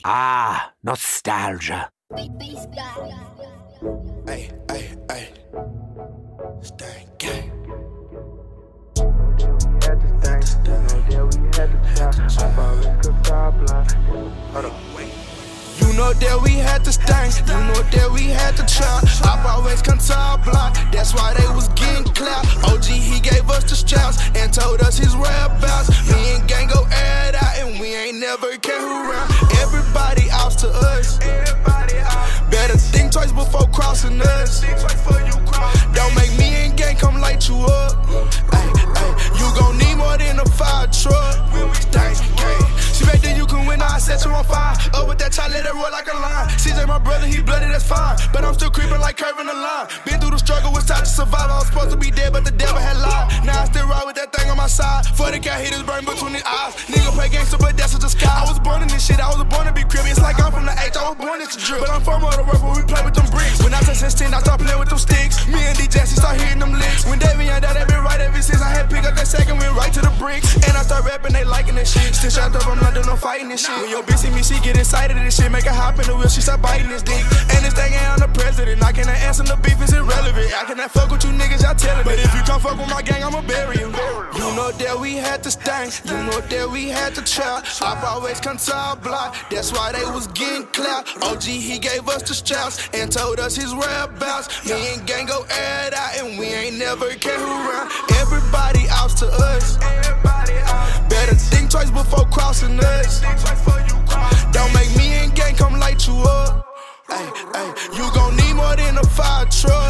Ah, nostalgia. Hey, hey, hey. Stay gang. Had to thank, you know that we had to try. I always could stop blind. Hold on. You know that we had to stank, you know that we had to try. Op always come top block, that's why they was getting clout. OG, he gave us the straps and told us his whereabouts. Me and gang go air it out and we ain't never care who round. Everybody ops to us. Better think twice before crossing us. Don't make me and gang come light you up. Ay, ay, you gon' need more than a fire truck. Dang, gang. See back then you can win, I set you on fire. Up with that child, let it roll like a line. CJ my brother, he blooded, that's fine. But I'm still creeping like curving the line. Been through the struggle, was time to survive. I was supposed to be dead, but the devil had lied. Now I still ride with that thing on my side. 40 cat hit his brain between his eyes. Nigga play gangster, but that's just the sky. I was born in this shit, I was born to be cribby. It's like I'm from the H, I was born in the drill. But I'm from all the work where we play with them bricks. When I turn 16, I start playing with them sticks. Me and D Jesse start hitting them licks. When David Young died, they been right ever since. I had pick up that second, went right to the bricks. And I start rapping, they liking that shit. Still shot up, I'm not doing no fighting this shit. When your bitch see me, she get excited and shit. Make her hop in the wheel, she start biting this dick. And this thing ain't on the president. I cannot answer the beef, is irrelevant. I cannot fuck with you niggas, y'all telling me. But if you come fuck with my gang, I'ma bury you. You know that we had to stank, you know that we had to try. Op always come top block, that's why they was getting clout. OG, he gave us the straps and told us his whereabouts. Me and gang go air it out and we ain't never care who round. Everybody ops to us. Better think twice before crossing us. Don't make me and gang come light you up. Ay, ay, you gon' need more than a fire truck.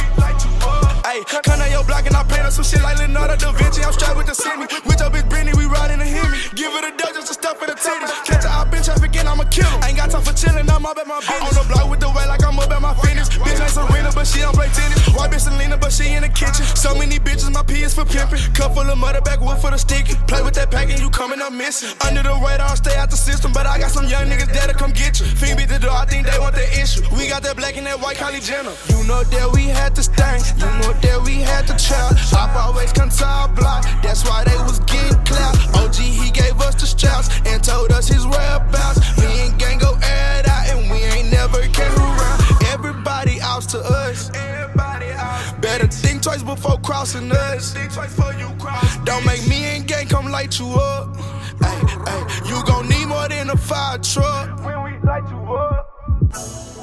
Ay, come on your block and I paint up some shit like Leonardo da Vinci. I'm strapped with the semi. With your bitch Brittany, we riding a Hemi. Give it a dough just to stuff in the titties. Catch her out in traffic and I'ma kill him. Ain't got time for chillin', I'm up at my business. On the block with the way like I'm up at my fitness. Bitch ain't Serena, but she don't play tennis. White bitch Selena, but she in the kitchen. So many bitches, my P is for pimping. Cup full of mother back wood for the sticky. Play with that pack and you coming up missing. Under the radar, stay out the system, but I got some young niggas that'll come get you. Fiend beat the door, I think they want that issue. We got that black and that white Kylie Jenner. You know that we had to stank, you know that we had to try. Op always come top block, that's why they was getting clout. OG, he gave us the straps and told us his whereabouts. Me and gang go air it out and we ain't never care who round. Everybody ops to us. Better think twice before crossing us. Don't make me and gang come light you up. Ay, ay, you gon' need more than a fire truck. When we light you up.